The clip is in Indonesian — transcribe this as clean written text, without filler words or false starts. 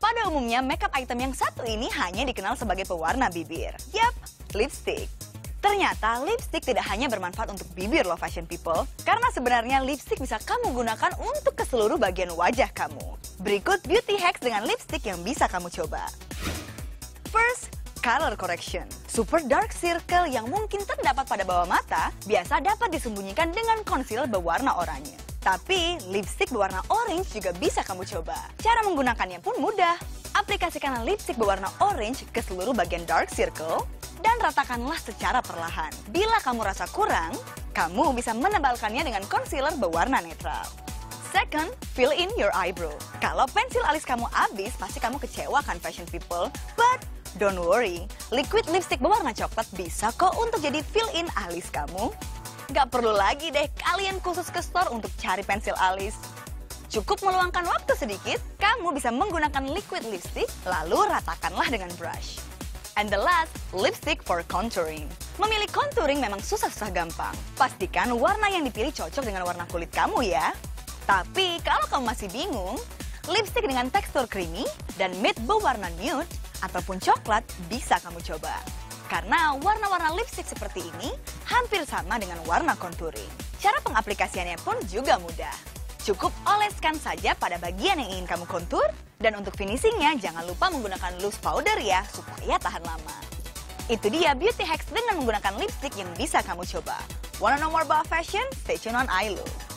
Pada umumnya, makeup item yang satu ini hanya dikenal sebagai pewarna bibir. Yap, lipstick. Ternyata lipstick tidak hanya bermanfaat untuk bibir loh fashion people, karena sebenarnya lipstick bisa kamu gunakan untuk ke seluruh bagian wajah kamu. Berikut beauty hacks dengan lipstick yang bisa kamu coba. First, color correction. Super dark circle yang mungkin terdapat pada bawah mata biasa dapat disembunyikan dengan concealer berwarna oranye. Tapi, lipstick berwarna orange juga bisa kamu coba. Cara menggunakannya pun mudah. Aplikasikanlah lipstick berwarna orange ke seluruh bagian dark circle dan ratakanlah secara perlahan. Bila kamu rasa kurang, kamu bisa menebalkannya dengan concealer berwarna netral. Second, fill in your eyebrow. Kalau pensil alis kamu habis, pasti kamu kecewa kan fashion people? But don't worry, liquid lipstick berwarna coklat bisa kok untuk jadi fill in alis kamu. Gak perlu lagi deh kalian khusus ke store untuk cari pensil alis. Cukup meluangkan waktu sedikit, kamu bisa menggunakan liquid lipstick, lalu ratakanlah dengan brush. And the last, lipstick for contouring. Memilih contouring memang susah-susah gampang. Pastikan warna yang dipilih cocok dengan warna kulit kamu ya. Tapi kalau kamu masih bingung, lipstick dengan tekstur creamy dan matte berwarna nude ataupun coklat bisa kamu coba. Karena warna-warna lipstick seperti ini hampir sama dengan warna contouring. Cara pengaplikasiannya pun juga mudah. Cukup oleskan saja pada bagian yang ingin kamu kontur, dan untuk finishingnya jangan lupa menggunakan loose powder ya, supaya tahan lama. Itu dia beauty hacks dengan menggunakan lipstick yang bisa kamu coba. Wanna know more about fashion? Stay tuned on iLook.